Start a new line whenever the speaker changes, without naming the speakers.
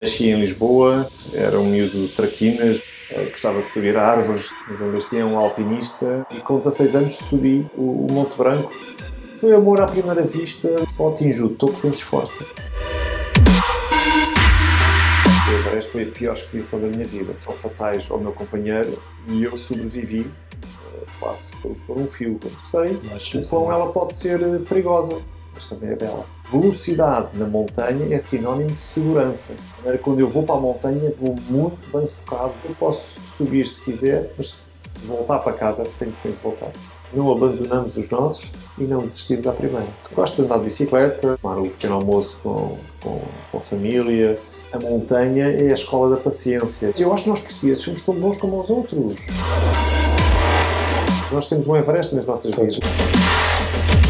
Nasci em Lisboa, era um miúdo de traquinas, gostava de subir a árvores, mas ainda assim é um alpinista, e com 16 anos subi o Monte Branco. Foi amor à primeira vista, só atingi o topo quem se esforça. O Everest foi a pior expedição da minha vida. São fatais ao meu companheiro e eu sobrevivi quase por um fio. Eu sei o quão ela pode ser perigosa, mas também é bela. Velocidade na montanha é sinónimo de segurança. Quando eu vou para a montanha, vou muito bem focado. Eu posso subir se quiser, mas voltar para casa tenho que sempre voltar. Não abandonamos os nossos e não desistimos à primeira. Gosto de andar de bicicleta, tomar um pequeno almoço com a família. A montanha é a escola da paciência. Eu acho que nós portugueses somos tão bons como os outros. Nós temos um Everest nas nossas vidas.